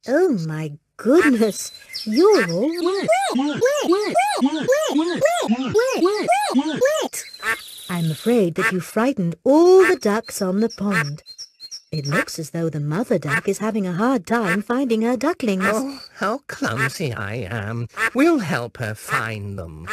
Oh my goodness, you're all wet. I'm afraid that you frightened all the ducks on the pond. It looks as though the mother duck is having a hard time finding her ducklings. Oh, how clumsy I am. We'll help her find them.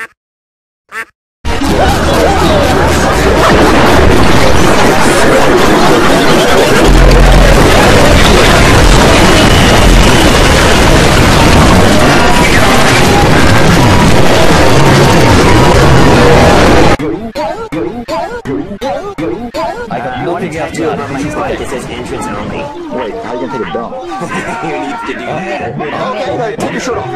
It says entrance only. Wait, how are you gonna take a dump? You need to do that. Okay, take your shirt off.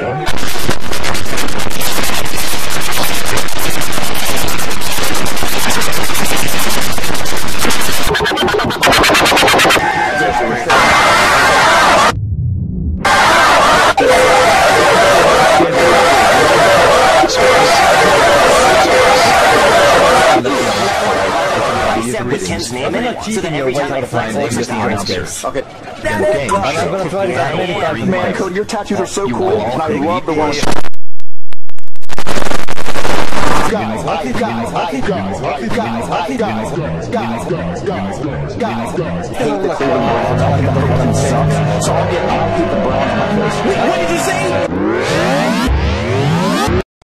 With Ken's name in it, so that every time I flex, it makes the answers. Okay. I'm gonna try to get man, Cody, your tattoos are so cool, and I love the one. Guys. What did you say?